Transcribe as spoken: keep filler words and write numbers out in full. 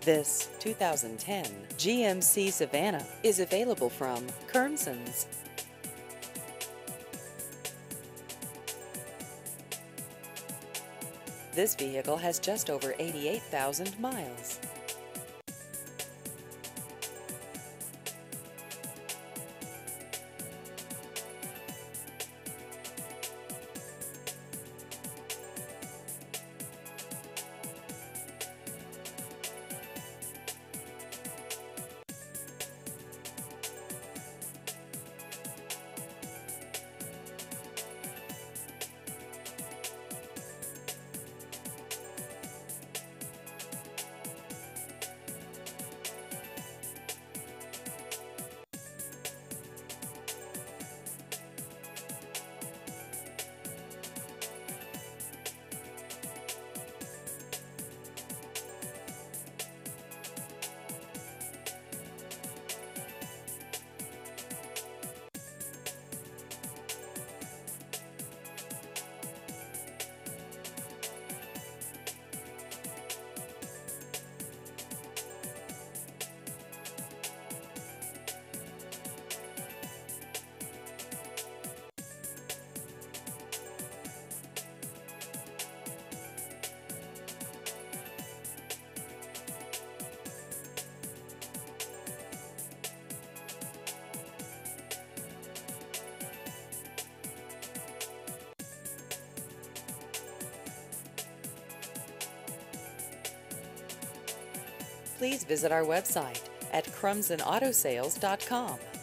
This two thousand ten G M C Savana is available from Kernsons. This vehicle has just over eighty-eight thousand miles. Please visit our website at crumson auto sales dot com.